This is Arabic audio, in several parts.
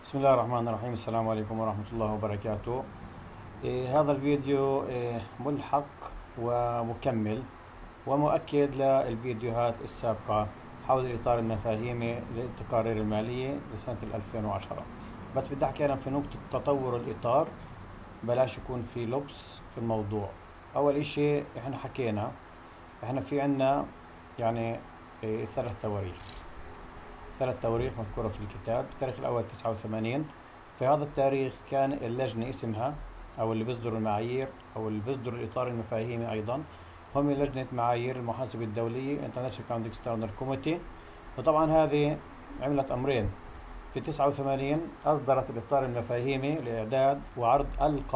بسم الله الرحمن الرحيم. السلام عليكم ورحمة الله وبركاته. هذا الفيديو ملحق ومكمل ومؤكد للفيديوهات السابقة حول الإطار المفاهيمي للتقارير المالية لسنة 2010. بس بدي أحكي أنا في نقطة تطور الإطار، بلاش يكون في لبس في الموضوع. أول إشي إحنا حكينا، إحنا في عنا يعني ثلاث تواريخ مذكورة في الكتاب. التاريخ الأول 89. في هذا التاريخ كان اللجنة اسمها أو اللي بيصدروا المعايير أو اللي بيصدروا الإطار المفاهيمي أيضا هم لجنة معايير المحاسبة الدولية International Accounting Standard Committee. وطبعا هذه عملت أمرين. في 89 أصدرت الإطار المفاهيمي لإعداد وعرض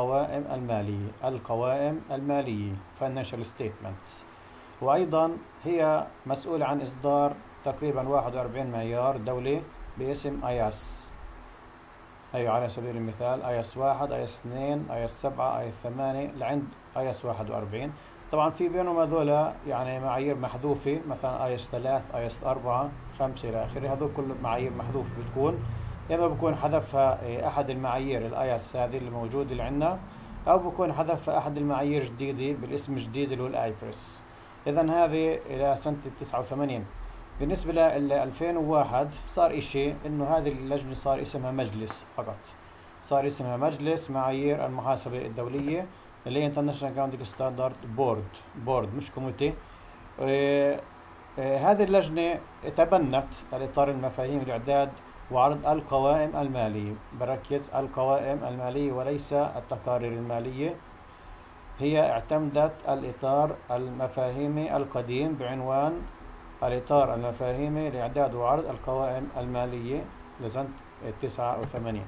القوائم المالية Financial Statements، وأيضا هي مسؤولة عن إصدار تقريبا 41 معيار دولي باسم IAS. أيوة، على سبيل المثال IAS 1، IAS 2، IAS 7، IAS 8 لعند IAS 41. طبعا في بينهم هذول يعني معايير محذوفة، مثلا IAS 3، IAS 4، 5 إلى آخره. هذول كل معايير محذوفة بتكون، إما بكون حذفها أحد المعايير الIAS هذه اللي موجودة اللي عندنا، أو بكون حذفها أحد المعايير جديدة بالاسم جديد اللي هو الآيفرس. إذا هذه إلى سنة 89. بالنسبة ل 2001 صار إشي إنه هذه اللجنة صار اسمها مجلس فقط، صار اسمها مجلس معايير المحاسبة الدولية اللي هي International Accounting Standard بورد مش كوميتي. هذه اللجنة تبنت الإطار المفاهيم لإعداد وعرض القوائم المالية. بركز القوائم المالية وليس التقارير المالية. هي اعتمدت الإطار المفاهيمي القديم بعنوان الإطار المفاهيمي لإعداد وعرض القوائم المالية لسنة 89.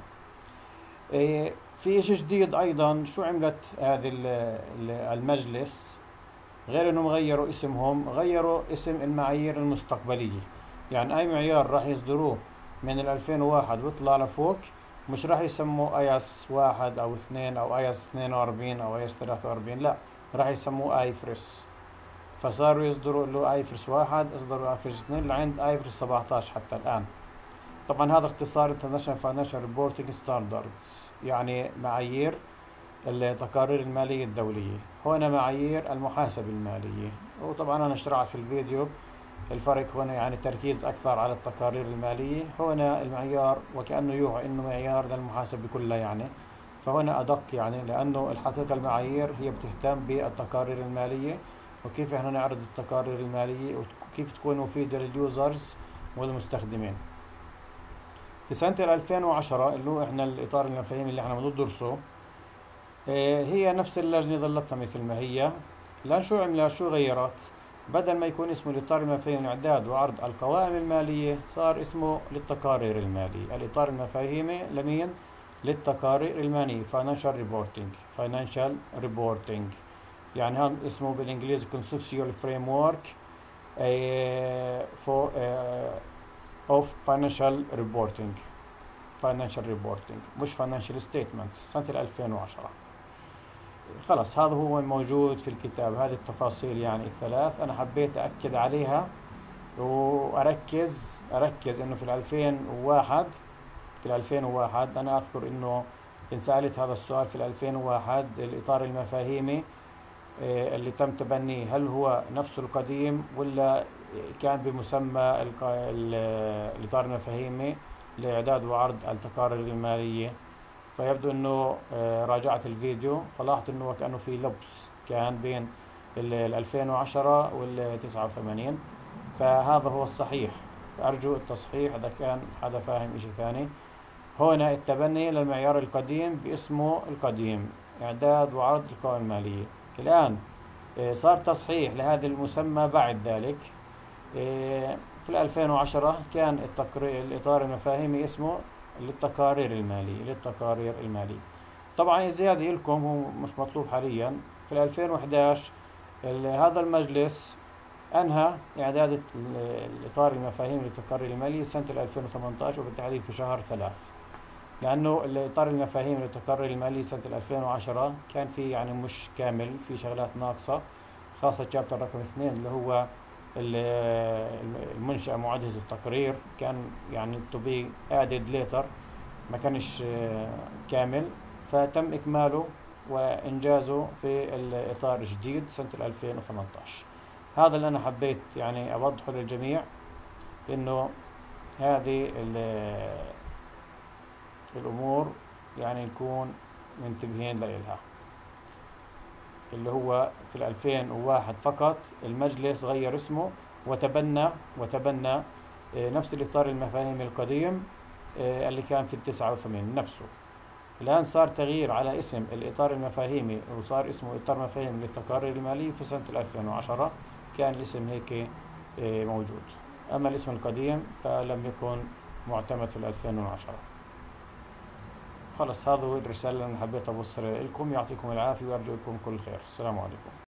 في إشي جديد أيضا. شو عملت هذه المجلس؟ غير إنهم غيروا اسمهم، غيروا اسم المعايير المستقبلية. يعني أي معيار راح يصدروه من 2001 ويطلع لفوق مش راح يسموه IAS 1 أو 2 أو IAS 42 أو IAS 43، لا، راح يسموه آيفرس. فصاروا يصدروا له آيفرس 1، اصدروا آيفرس 2 لعند آيفرس 17 حتى الآن. طبعا هذا اختصار International Financial Reporting Standards، يعني معايير التقارير المالية الدولية. هنا معايير المحاسبة المالية. وطبعا أنا شرحت في الفيديو الفرق هنا، يعني تركيز أكثر على التقارير المالية. هنا المعيار وكأنه يوحي إنه معيار للمحاسبة كلها يعني، فهنا أدق يعني، لأنه الحقيقة المعايير هي بتهتم بالتقارير المالية وكيف احنا نعرض التقارير المالية وكيف تكون مفيدة لليوزرز والمستخدمين. في سنة 2010 اللي هو احنا الإطار المفاهيمي اللي احنا بندرسه، هي نفس اللجنة ظلتها مثل ما هي. لأن شو عملت، شو غيرت؟ بدل ما يكون اسمه الإطار المفاهيمي لإعداد وعرض القوائم المالية، صار اسمه للتقارير المالية. الإطار المفاهيمي لمين؟ للتقارير المالية Financial Reporting. يعني هذا اسمه بالإنجليزي Conceptual Framework of Financial Reporting مش Financial Statements. سنة 2010 خلص هذا هو موجود في الكتاب. هذه التفاصيل يعني الثلاث أنا حبيت أأكد عليها وأركز إنه في 2001 أنا أذكر إنه إن سألت هذا السؤال في 2001 الإطار المفاهيمي اللي تم تبنيه هل هو نفسه القديم ولا كان بمسمى الإطار المفاهيمي لإعداد وعرض التقارير المالية؟ فيبدو أنه راجعت الفيديو فلاحظت أنه وكأنه في لبس كان بين 2010 وال 89. فهذا هو الصحيح، فأرجو التصحيح إذا كان حدا فاهم إشي ثاني. هنا التبني للمعيار القديم باسمه القديم إعداد وعرض القوائم المالية. الآن صار تصحيح لهذا المسمى. بعد ذلك في 2010 كان الإطار المفاهيمي اسمه للتقارير المالية. طبعا الزيادة لكم هو مش مطلوب حاليا. في 2011 هذا المجلس أنهى إعداد الإطار المفاهيمي للتقارير المالية سنة 2018 وبالتحديد في شهر 3، لأنه الإطار المفاهيمي للتقارير المالية سنة 2010 كان في يعني مش كامل، في شغلات ناقصة، خاصة شابتر رقم 2 اللي هو المنشأة معدة التقرير كان يعني to be added later ما كانش كامل، فتم إكماله وإنجازه في الإطار الجديد سنة 2018. هذا اللي أنا حبيت يعني أوضحه للجميع، إنه هذه الأمور يعني نكون منتبهين لإلها. اللي هو في 2001 فقط المجلس غير اسمه وتبنى نفس الإطار المفاهيمي القديم اللي كان في 89 نفسه. الآن صار تغيير على اسم الإطار المفاهيمي، وصار اسمه إطار مفاهيم للتقارير المالية في سنة 2010. كان الاسم هيك موجود، أما الاسم القديم فلم يكن معتمد في 2010. خلص، هذا هو الرسالة اللي أنا حبيت أوصلها لكم. يعطيكم العافية وأرجو لكم كل خير. السلام عليكم.